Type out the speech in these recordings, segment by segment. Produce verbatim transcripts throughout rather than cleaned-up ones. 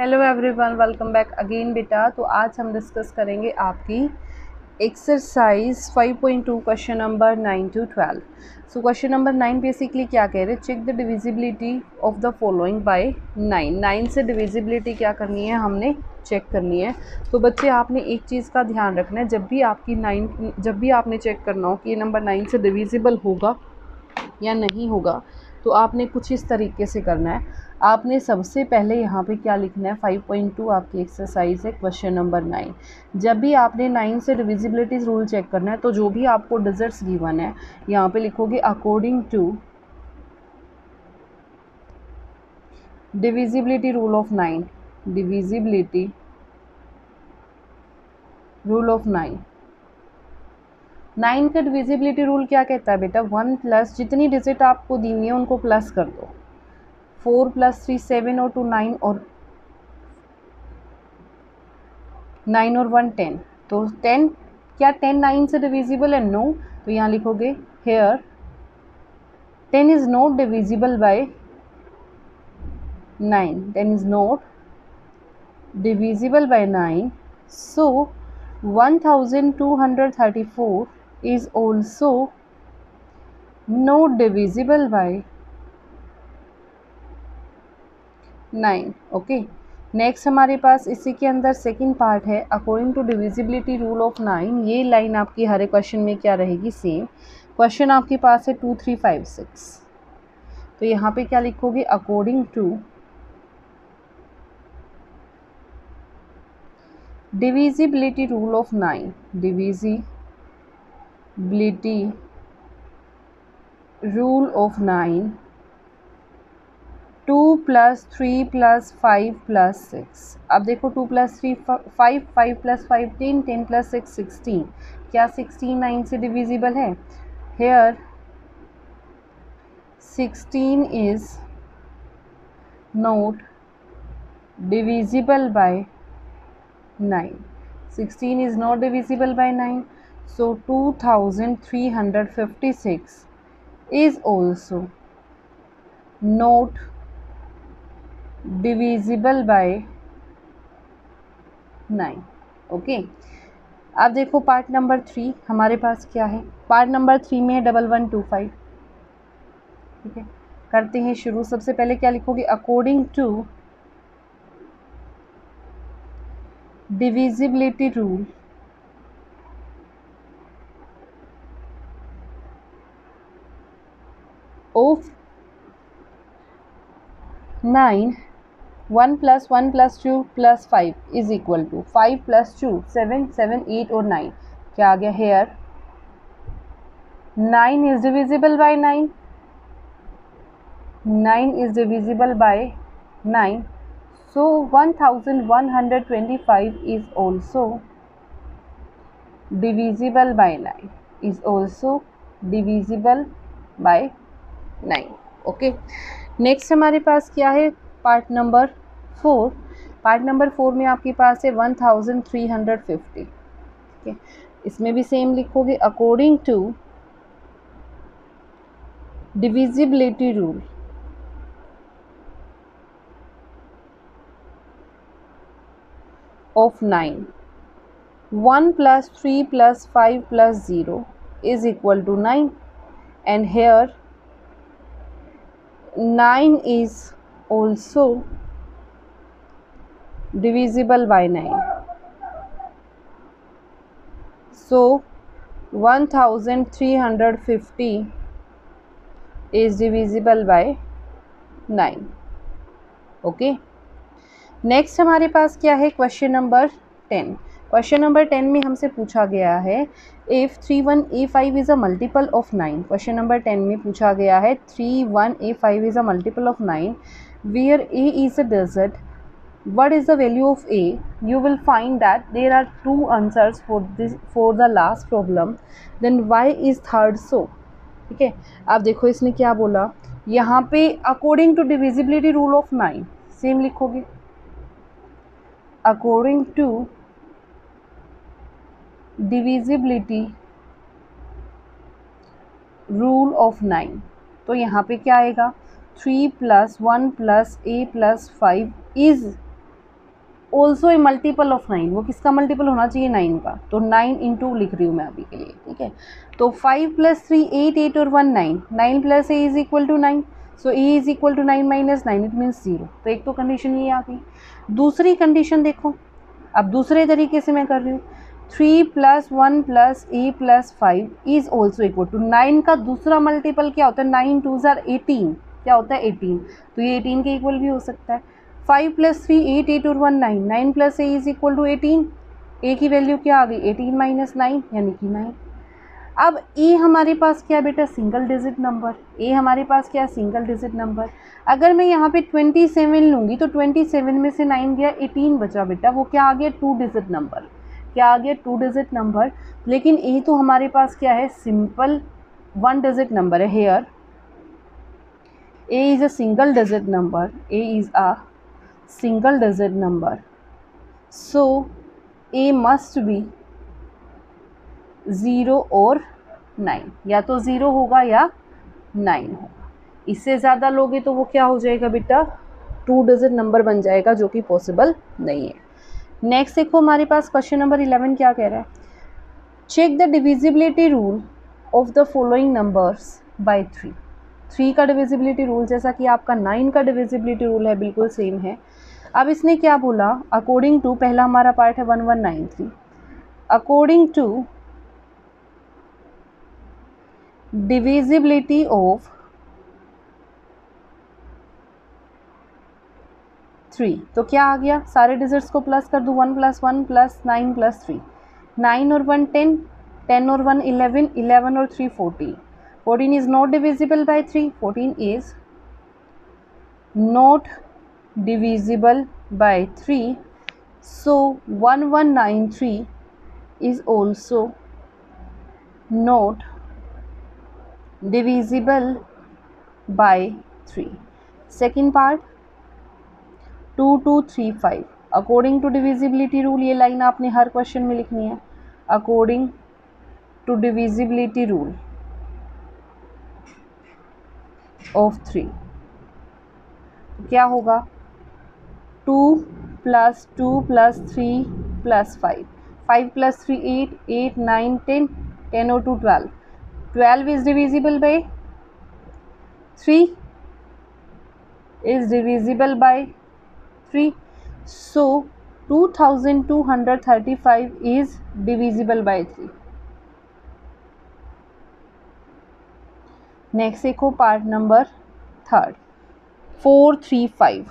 Hello everyone, welcome back again बेटा। तो आज हम डिस्कस करेंगे आपकी exercise five point two question number nine to twelve. So question number nine basically क्या कह रहे हैं, check the divisibility of the following by nine. Nine से डिविजिबिलिटी क्या करनी है, हमने चेक करनी है। तो बच्चे आपने एक चीज़ का ध्यान रखना है, जब भी आपकी नाइन जब भी आपने चेक करना हो कि ये नंबर नाइन से डिविजिबल होगा या नहीं होगा, तो आपने कुछ इस तरीके से करना है। आपने सबसे पहले यहाँ पे क्या लिखना है, फाइव पॉइंट टू आपकी एक्सरसाइज है, क्वेश्चन नंबर नाइन। जब भी आपने नाइन से डिविजिबिलिटी रूल चेक करना है, तो जो भी आपको डिजिट्स गिवन है यहाँ पे लिखोगे according to divisibility rule of nine. Divisibility rule of nine nine का डिविजिबिलिटी रूल क्या कहता है बेटा, वन प्लस जितनी डिजिट आपको दी हुई है उनको प्लस कर दो। फोर प्लस थ्री सेवन और टू नाइन, और नाइन और वन टेन। तो टेन, क्या टेन नाइन से डिविजिबल है? नो। तो यहाँ लिखोगे here ten is not divisible by nine. Ten is not divisible by nine, so one thousand two hundred thirty four is also not divisible by nine. Okay, next हमारे पास इसी के अंदर सेकंड पार्ट है, according to divisibility rule of nine. ये line आपकी हर एक क्वेश्चन में क्या रहेगी, सेम। क्वेश्चन आपके पास है टू थ्री फाइव सिक्स, तो यहाँ पे क्या लिखोगे, according to divisibility rule of nine. Divisibility rule of nine, two plus three plus five plus six. अब देखो, two plus three five, five plus five ten, ten plus six sixteen. क्या sixteen nine से divisible है? Here sixteen is not divisible by nine. Sixteen is not divisible by nine, so two thousand three hundred fifty six is also not divisible by nine. Okay, अब देखो part number three हमारे पास क्या है। Part number three में है double one two five. ठीक है, करते हैं शुरू। सबसे पहले क्या लिखोगे, according to divisibility rule of nine, one plus one plus two plus five is equal to five plus two seven, seven eight और नाइन। क्या आ गया, here nine is divisible by nine. Nine is divisible by nine, so one thousand one hundred twenty-five is also divisible by nine, is also divisible by nine. Okay, next हमारे पास क्या है, part number four. Part number four में आपके पास है one thousand three hundred fifty. ठीक है, इसमें भी सेम लिखोगे, according to divisibility rule of nine, one plus three plus five plus zero is equal to nine, and here nine is also divisible by nine, so one thousand three hundred fifty is divisible by nine. okay, next हमारे पास क्या है, question number ten. Question number ten में हमसे पूछा गया है, if three one A five is a multiple of nine. Question number ten में पूछा गया है, three one A five is a multiple of nine, where A is a digit, what is the value of a? You will find that there are two answers for this for the last problem, then why is third so? ठीक है, अब देखो इसने क्या बोला यहाँ पे, according to divisibility rule of nine. Same लिखोगे, according to divisibility rule of nine. तो यहाँ पे क्या आएगा, three plus one plus A plus five is also a multiple of nine, वो किसका मल्टीपल होना चाहिए, नाइन का, तो नाइन इंटू लिख रही हूँ मैं अभी के लिए, ठीक है। तो five plus three eight, eight और one nine, nine plus A is equal to nine, so A is equal to nine minus nine, it means zero. तो एक तो कंडीशन ये आ गई। दूसरी कंडीशन देखो, अब दूसरे तरीके से मैं कर रही हूँ, three plus one plus A plus five is also equal to, nine का दूसरा मल्टीपल क्या होता है, नाइन टू ज़ार एटीन, क्या होता है एटीन, तो ये एटीन के इक्वल भी हो सकता है। Five plus three eight, eight और one nine, nine plus A is equal to eighteen, A की वैल्यू क्या आ गई, एटीन माइनस नाइन यानी कि नाइन। अब ए हमारे पास क्या बेटा, सिंगल डिजिट नंबर, ए हमारे पास क्या, सिंगल डिजिट नंबर। अगर मैं यहाँ पे ट्वेंटी सेवन लूँगी तो ट्वेंटी सेवन में से नाइन गया, एटीन बचा बेटा, वो क्या आ गया, टू डिजिट नंबर, क्या आ गया, टू डिजिट नंबर। लेकिन ए तो हमारे पास क्या है, सिंपल वन डिजिट नंबर है। Here a is a single digit number, a is a single digit number, so a must be zero और नाइन, या तो ज़ीरो होगा या नाइन होगा। इससे ज़्यादा लोगे तो वो क्या हो जाएगा बेटा, टू डिजिट नंबर बन जाएगा, जो कि पॉसिबल नहीं है। नेक्स्ट देखो हमारे पास क्वेश्चन नंबर इलेवन क्या कह रहा है, check the divisibility rule of the following numbers by three. Three का डिविजिबिलिटी रूल जैसा कि आपका नाइन का डिविजिबिलिटी रूल है, बिल्कुल सेम है। अब इसने क्या बोला, अकॉर्डिंग टू, पहला हमारा पार्ट है one one nine three, according to divisibility of three, तो क्या आ गया, सारे डिजिट्स को प्लस कर दूँ, one plus one plus nine plus three, nine और वन टेन, टेन और वन इलेवन, इलेवन और three fourteen, fourteen is not divisible by three, fourteen is not divisible by three, so one one nine three is also not divisible by three. Second part, two two three five, according to divisibility rule, ये line आपने हर question में लिखनी है, according to divisibility rule of three, क्या होगा, two plus two plus three plus five, five plus three eight, eight nine ten, ten और two twelve, twelve is divisible by three, is divisible by three, so two thousand two hundred thirty five is divisible by three. Next देखो part number third, four three five,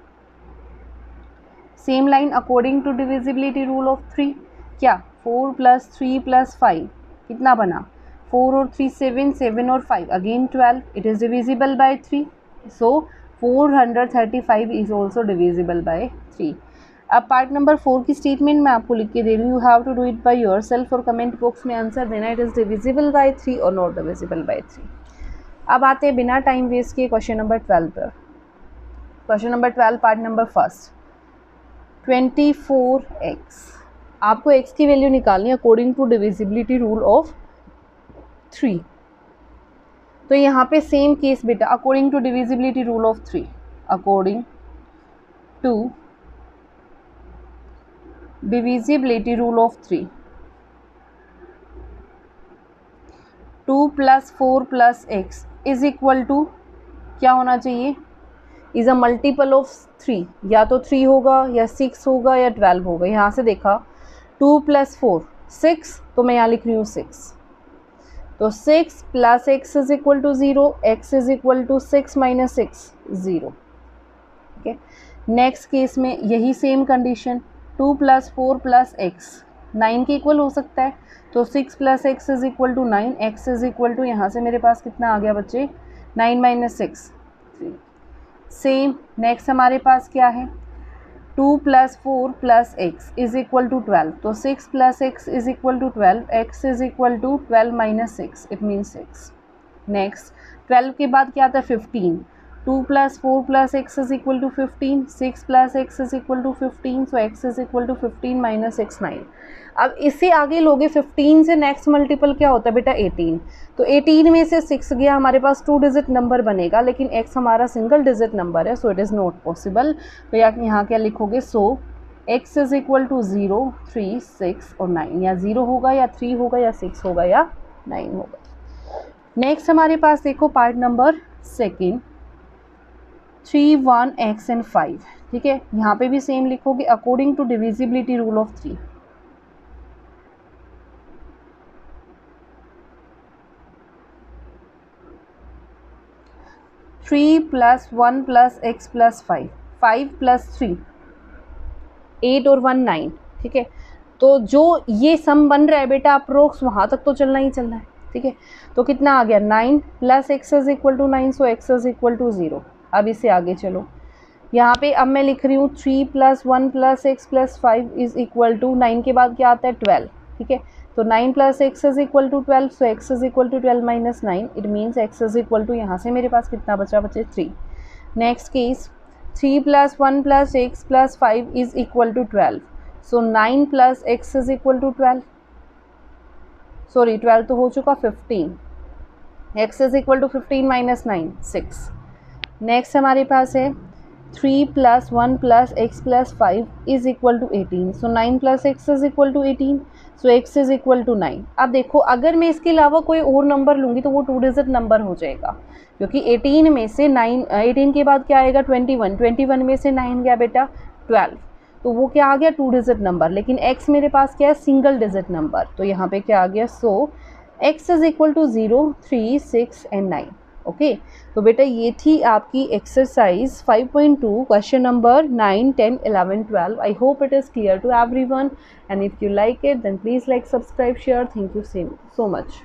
same line, according to divisibility rule of three, क्या, four plus three plus five कितना बना, four और three seven, seven और five again twelve, it is divisible by three, so four hundred thirty five is also divisible by three. अब part number four की statement मैं आपको लिख के दे रही हूँ, you have to do it by yourself और कमेंट बॉक्स में आंसर देना, it is divisible by three और नॉट डिविजिबल बाय थ्री। अब आते हैं बिना टाइम वेस्ट किए क्वेश्चन नंबर ट्वेल्व पर। Question number twelve part number first, twenty four x, आपको x की वैल्यू निकालनी है according to divisibility rule of three. तो यहाँ पे सेम केस बेटा, according to divisibility rule of three, according to divisibility rule of three, two plus four plus x is equal to क्या होना चाहिए, is a multiple of three, या तो three होगा या सिक्स होगा या ट्वेल्व होगा। यहाँ से देखा, टू प्लस फोर सिक्स, तो मैं यहाँ लिख रही हूँ सिक्स, तो six plus x is equal to zero, x is equal to six minus six, zero. Okay, next case में यही same condition, two plus four plus x nine के इक्वल हो सकता है, तो six plus x is equal to nine, x is equal to यहाँ से मेरे पास कितना आ गया बच्चे, nine minus six, three. Same next हमारे पास क्या है, two plus four plus x is equal to twelve, तो six plus x is equal to twelve, x is equal to twelve minus six, it means six. Next twelve के बाद क्या आता है, fifteen, two plus four plus x is equal to fifteen, six plus x is equal to fifteen, so x is equal to fifteen minus six, nine. अब इससे आगे लोगे, fifteen से नेक्स्ट मल्टीपल क्या होता है बेटा, एटीन, तो एटीन में से सिक्स गया, हमारे पास टू डिजिट नंबर बनेगा, लेकिन x हमारा सिंगल डिजिट नंबर है, so it is not possible. तो यहाँ क्या लिखोगे, so x is equal to zero, three, six और नाइन, या ज़ीरो होगा या थ्री होगा या सिक्स होगा या नाइन होगा। नेक्स्ट हमारे पास देखो part number second, three, one, x and five. ठीक है, यहाँ पे भी सेम लिखोगे according to divisibility rule of three. Three plus one plus x plus five, five plus three eight और वन नाइन। ठीक है, तो जो ये सम बन रहा है बेटा अप्रोक्स वहाँ तक तो चलना ही चलना है। ठीक है, तो कितना आ गया, nine plus x is equal to nine, so x is equal to zero. अब इससे आगे चलो, यहाँ पे अब मैं लिख रही हूँ three plus one plus x plus five is equal to, nine के बाद क्या आता है, ट्वेल्व। ठीक है, तो nine plus x is equal to twelve, so x is equal to twelve minus nine, it means x is equal to, यहाँ से मेरे पास कितना बचा, बचे three. Next case, three plus one plus x plus five is equal to twelve, so nine plus x is equal to twelve, sorry twelve तो हो चुका, fifteen, x is equal to fifteen minus nine, six. Next हमारे पास है three plus one plus x plus five is equal to eighteen, so nine plus x is equal to eighteen, so x is equal to nine. अब देखो अगर मैं इसके अलावा कोई और नंबर लूँगी तो वो टू डिजिट नंबर हो जाएगा, क्योंकि एटीन में से नाइन, एटीन के बाद क्या आएगा, ट्वेंटी वन, ट्वेंटी वन में से नाइन गया बेटा ट्वेल्व, तो वो क्या आ गया, टू डिजिट नंबर। लेकिन x मेरे पास क्या है, सिंगल डिजिट नंबर, तो यहाँ पे क्या आ गया, so x is equal to zero, three, six and nine. Okay, तो बेटा ये थी आपकी exercise five point two, question number nine, ten, eleven, twelve. I hope it is clear to everyone, and if you like it then please like, subscribe, share. Thank you so much.